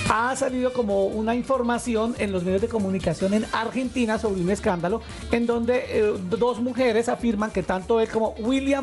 ha salido como una información en los medios de comunicación en Argentina sobre un escándalo en donde dos mujeres afirman que tanto él como William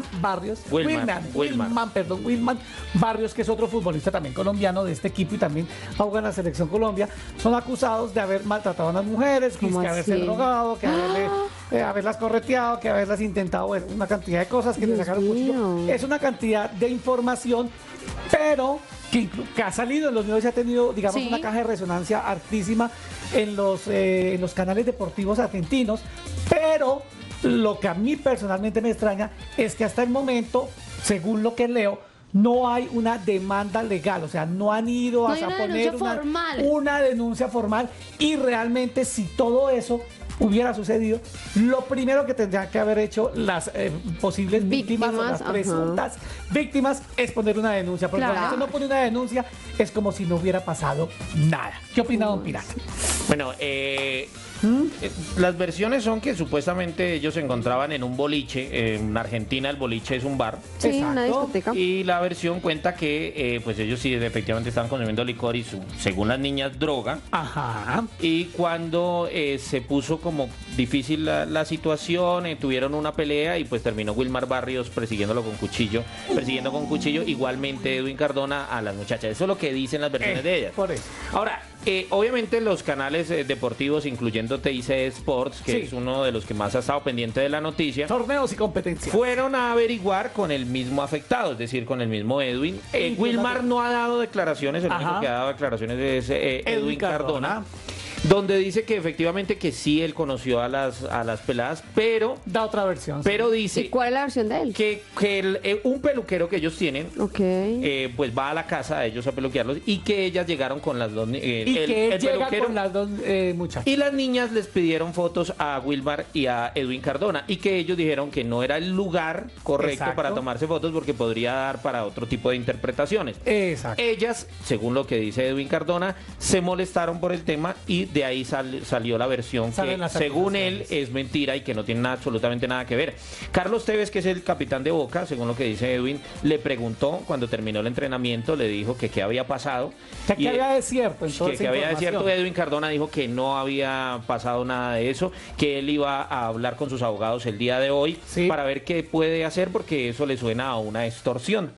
Barrios, que es otro futbolista también colombiano de este equipo y también juega en la selección Colombia, son acusados de haber maltratado a las mujeres, que haberse drogado, que haberlas correteado, que haberlas intentado, bueno, una cantidad de cosas que le sacaron mucho. Es una cantidad de información, pero que ha salido en los medios y ha tenido, digamos, una caja de resonancia altísima en los canales deportivos argentinos, pero lo que a mí personalmente me extraña es que hasta el momento, según lo que leo, no hay una demanda legal, o sea, no han ido a poner una denuncia formal, y realmente si todo eso hubiera sucedido, lo primero que tendrían que haber hecho las posibles víctimas o las presuntas víctimas es poner una denuncia, porque cuando se no pone una denuncia es como si no hubiera pasado nada. ¿Qué opina don Pirata? Bueno, las versiones son que supuestamente ellos se encontraban en un boliche. En Argentina el boliche es un bar. Sí, una discoteca. Y la versión cuenta que pues ellos sí efectivamente estaban consumiendo licor y según las niñas droga. Ajá. Y cuando se puso como difícil la situación, tuvieron una pelea y pues terminó Wilmar Barrios persiguiendo con cuchillo, igualmente Edwin Cardona a las muchachas. Eso es lo que dicen las versiones de ellas. Por eso. Ahora, obviamente los canales deportivos, incluyendo TIC Sports, que es uno de los que más ha estado pendiente de la noticia, torneos y competencias, fueron a averiguar con el mismo afectado, es decir, con el mismo Edwin. Wilmar no ha dado declaraciones, el único que ha dado declaraciones es Edwin Cardona, donde dice que efectivamente que sí él conoció a las peladas, pero da otra versión. Pero dice, ¿y cuál es la versión de él? Que un peluquero que ellos tienen, pues va a la casa de ellos a peluquearlos, y que ellas llegaron con las dos, el peluquero con las dos muchachas. Y las niñas les pidieron fotos a Wilmar y a Edwin Cardona, y que ellos dijeron que no era el lugar correcto para tomarse fotos porque podría dar para otro tipo de interpretaciones. Exacto. Ellas, según lo que dice Edwin Cardona, se molestaron por el tema, y de ahí salió la versión que según él es mentira y que no tiene absolutamente nada que ver. Carlos Tevez, que es el capitán de Boca, según lo que dice Edwin, le preguntó cuando terminó el entrenamiento, le dijo que qué había pasado. Que había desierto. Que había desierto. Edwin Cardona dijo que no había pasado nada de eso, que él iba a hablar con sus abogados el día de hoy para ver qué puede hacer, porque eso le suena a una extorsión.